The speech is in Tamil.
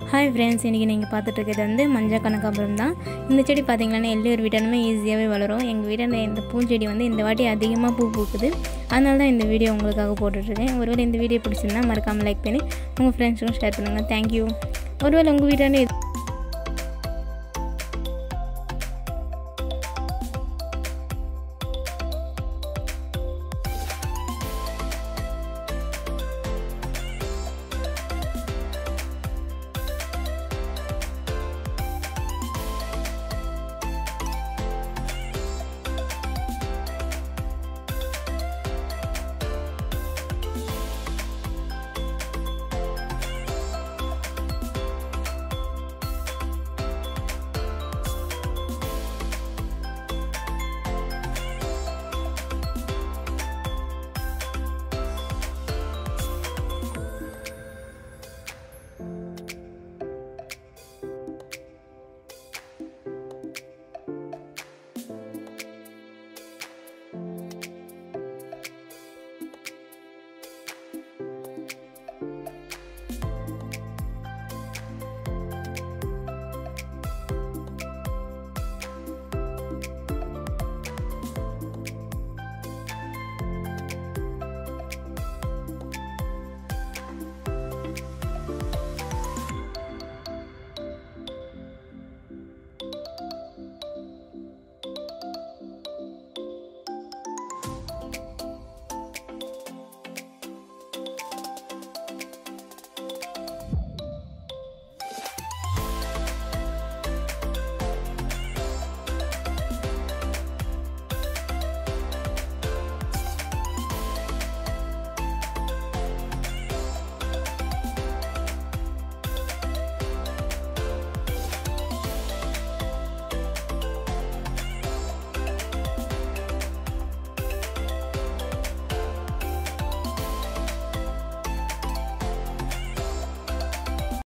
ஹாய் ஃப்ரெண்ட்ஸ், இன்றைக்கி நீங்கள் பார்த்துட்டு இருக்கிறது வந்து மஞ்சள் கனகாம்பரம் தான். இந்த செடி பார்த்தீங்கன்னா எல்லா ஒரு வீட்டாலுமே ஈஸியாகவே வளரும். எங்கள் வீட்டில் இந்த பூஞ்செடி வந்து இந்த வாட்டி அதிகமாக பூ பூக்குது. அதனால தான் இந்த வீடியோ உங்களுக்காக போட்டுட்ருக்கேன். ஒருவேளை இந்த வீடியோ பிடிச்சிருந்தா மறக்காமல் லைக் பண்ணி உங்கள் ஃப்ரெண்ட்ஸுக்கும் ஷேர் பண்ணுங்கள். தேங்க்யூ. ஒருவேளை உங்கள் வீட்டாண்ட